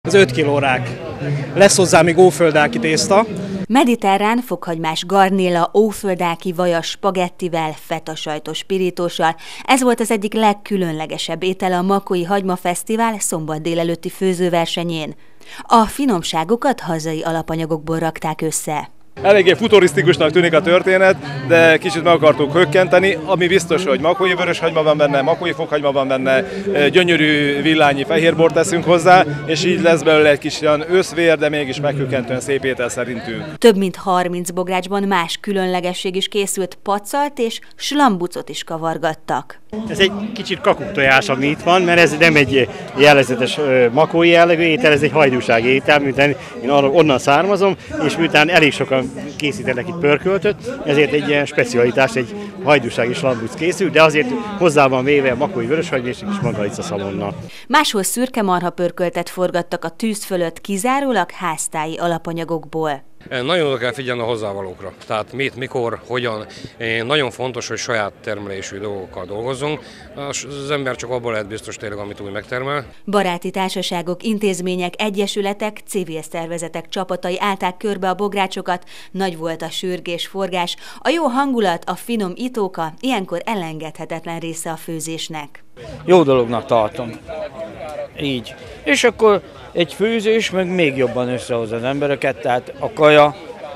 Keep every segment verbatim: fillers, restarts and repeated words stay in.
az öt kilórák. Lesz hozzá még óföldáki tészta. Mediterrán fokhagymás garnéla, óföldáki vajas spagettivel, fetasajtos pirítóssal. Ez volt az egyik legkülönlegesebb étele a Makói Hagyma Fesztivál szombat délelőtti főzőversenyén. A finomságokat hazai alapanyagokból rakták össze. Eléggé futurisztikusnak tűnik a történet, de kicsit meg akartuk hökkenteni, ami biztos, hogy makói vöröshagyma van benne, makói fokhagyma van benne, gyönyörű villányi fehérbort teszünk hozzá, és így lesz belőle egy kis olyan őszvér, de mégis meghökkentően szép étel szerintünk. Több mint harminc bográcsban más különlegesség is készült, pacalt és slambucot is kavargattak. Ez egy kicsit kakuktojás, ami itt van, mert ez nem egy jellegzetes makói jellegű étel, ez egy hajdúsági étel, miután én onnan származom, és miután elég sokan készítenek itt pörköltöt, ezért egy ilyen specialitás, egy hajdúsági slambuc készül, de azért hozzá van véve a makói vöröshagyma és kis magalica szalonna. Máshol szürke marha pörköltet forgattak a tűz fölött kizárólag háztáji alapanyagokból. Nagyon oda kell figyelni a hozzávalókra. Tehát mit, mikor, hogyan. Nagyon fontos, hogy saját termelésű dolgokkal dolgozzunk. Az ember csak abból lehet biztos tényleg, amit úgy megtermel. Baráti társaságok, intézmények, egyesületek, civil szervezetek csapatai állták körbe a bográcsokat. Nagy volt a sürgés, forgás. A jó hangulat, a finom itóka ilyenkor elengedhetetlen része a főzésnek. Jó dolognak tartom. Így. És akkor egy főzés meg még jobban összehoz az embereket, tehát a kaja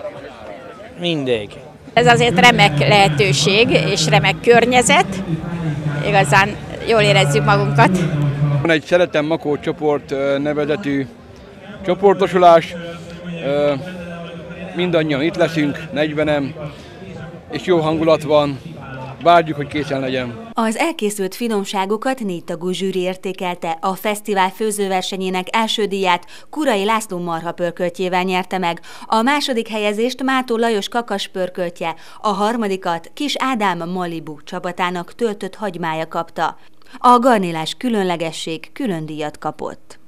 mindig. Ez azért remek lehetőség és remek környezet. Igazán jól érezzük magunkat. Van egy Szeretem Makó csoport nevezetű csoportosulás. Mindannyian itt leszünk, negyvenen, és jó hangulat van. Várjuk, hogy készen legyen. Az elkészült finomságokat négy tagú zsűri értékelte. A fesztivál főzőversenyének első díját Kurai László marhapörköltjével nyerte meg. A második helyezést Mátó Lajos kakaspörköltje, a harmadikat Kis Ádám Malibu csapatának töltött hagymája kapta. A garnélás különlegesség külön díjat kapott.